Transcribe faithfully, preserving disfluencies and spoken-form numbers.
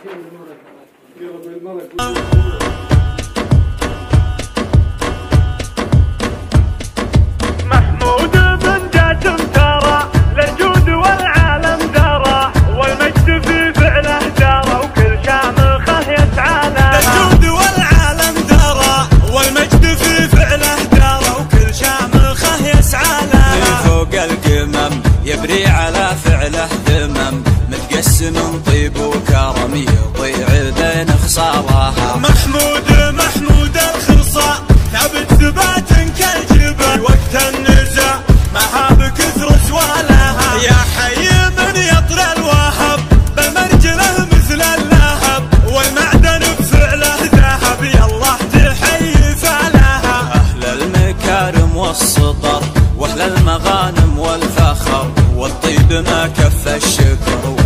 محمود من جاتم ترى للجود والعالم درى، والمجد في فعله جرى، وكل شامخه يسعى لها. للجود والعالم درى، والمجد في فعله جرى، وكل شامخه يسعى لها. من فوق القمم يبري على فعله ذمم، متقسم طيب وكرم يضيع بين خصالها. محمود محمود الخصاء ثابت ثبات كالجبل، وقت النزاع معها بكثر سوالها. يا حي من يطر الوهب بمرجله مثل اللهب، والمعدن بفعله ذهب، يالله تحيي فعلها. اهل المكارم والسطر واهل المغانم والفخر، والطيب ما كف الشكر.